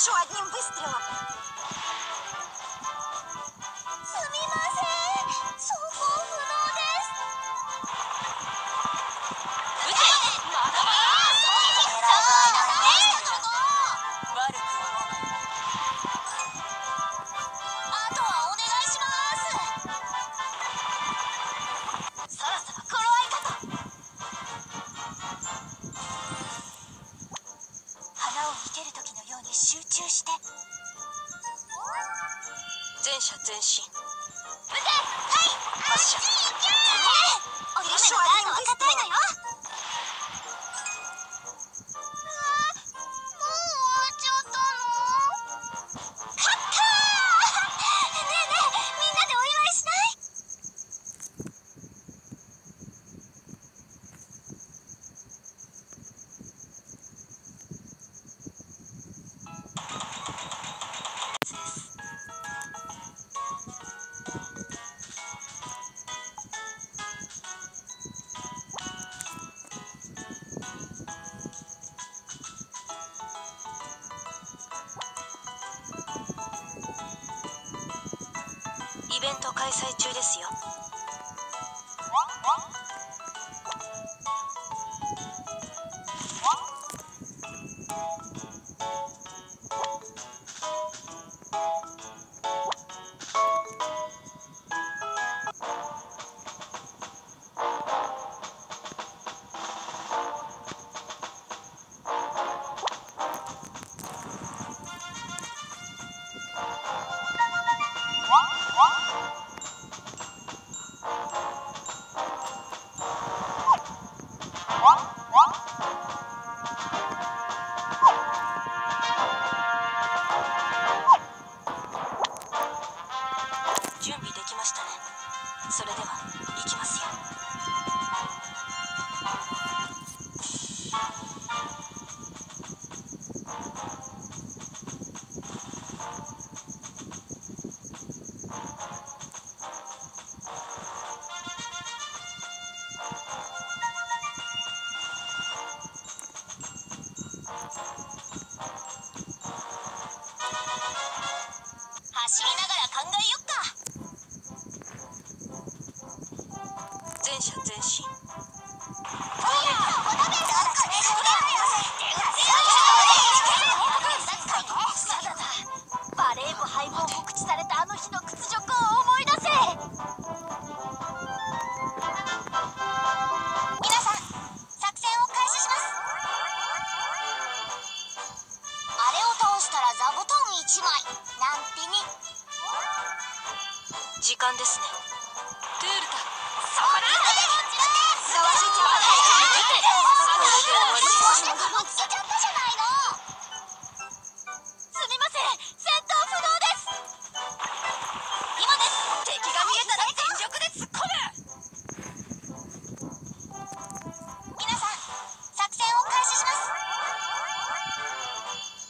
Еще одним выстрелом.集中して。全車前進。発射。еще один выстрел。イベント開催中ですよ。準備できましたね。それでは行きますよ。走りながら考えよっか。全車前進。バレー部廃部を告知されたあの日の屈辱を思い出せ。皆さん、作戦を開始します。あれを倒したら座布団1枚なんてね。時間ですね。トゥールタ、そこだ。すわしい。これで終わりです。ぶつけちゃったじゃないの。すみません、戦闘不能です。今です。敵が見えたら全力で突っ込む。皆さん、作戦を開始します。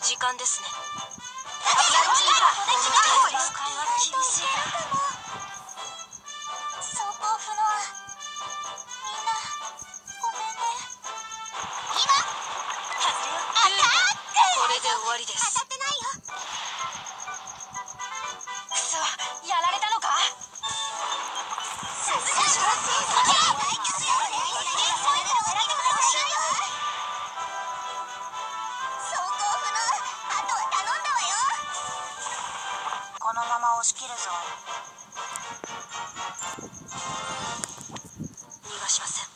時間ですね。この程度の使いは厳しいから。走行不能。みんなごめんね。今外れよ。アタック。これで終わりです。当たってないよ。くそ、やられたのか。このまま押し切るぞ。逃がしません。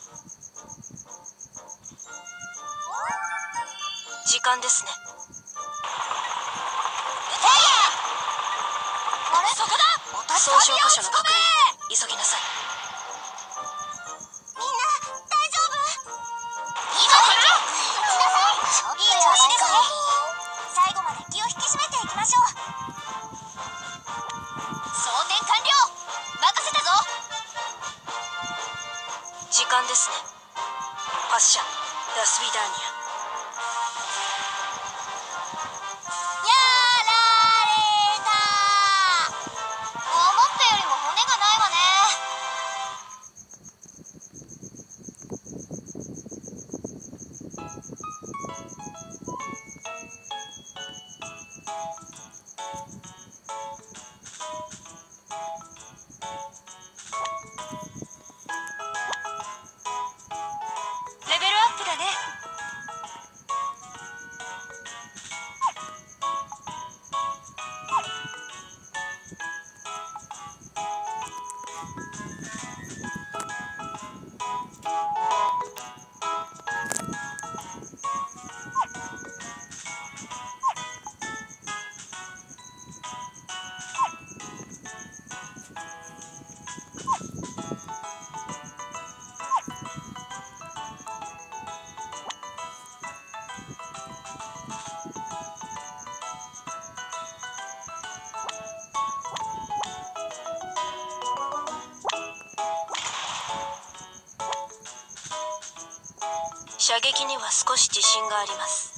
時間ですね。あれ、そこだ。損傷箇所の確認、急ぎなさい。みんな大丈夫？今から撃ちなさい。いい調子ですね。最後まで気を引き締めていきましょう。装填完了。任せたぞ。時間ですね。発射。ラスビダーニア。やられた。思ったよりも骨がないわね。 射撃には少し自信があります。